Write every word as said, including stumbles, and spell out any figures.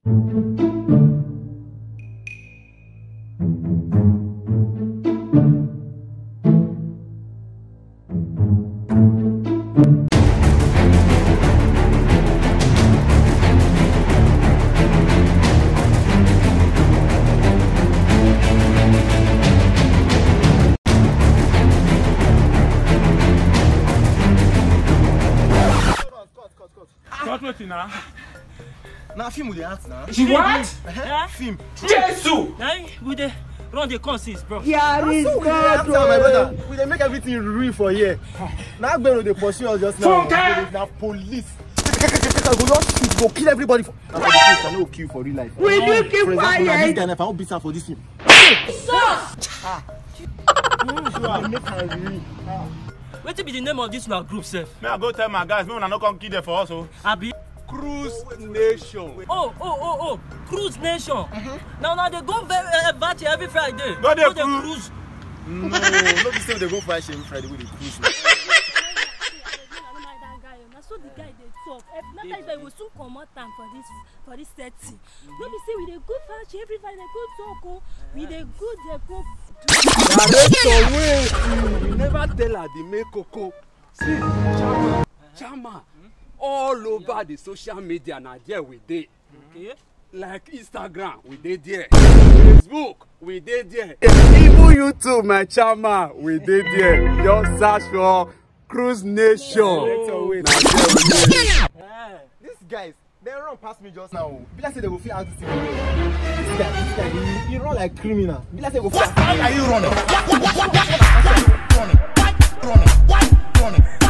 Now, now film with the hands now. What? Uh-huh. Film. Jesus! Hey, we dey run the consist, bro. Yeah, we so my brother. We dey make everything real for here. Now Gbero dey pursue us just now. Now police. I go just shoot, go kill everybody. For now police I no kill for real life. We do keep quiet. This guy, if I won't beat him for this film. Stop! Make her real. What be the name of this now group, sef? May I go tell my guys, me when I no come kill them for us, oh. Abi. Cruise Nation. Oh, oh, oh, oh, Cruise Nation. Uh-huh. Now, now they go very uh, Vache every Friday. Go they go cruise. cruise. No, no be say they go Vache every Friday with the cruise. So the guy they talk. Not that they will soon come out time for this for this setting. No be say we dey go Vache every Friday, they go talk. Oh, we dey go they go. Director, wait. You never tell her the make Coco. See, Chama, Chama. All over the social media now there we dey. Okay. Like Instagram, we dey there. Facebook, we dey there. Even YouTube, my Chama, we dey there. Just search for Cruise Nation. Director, wait. Yeah. These guys, they run past me just now. Be like say they go feel out this thing. This guy, this guy, he, he run like criminal. Be like say they go feel out. Why are you running? Why are you running? Why running? Why running?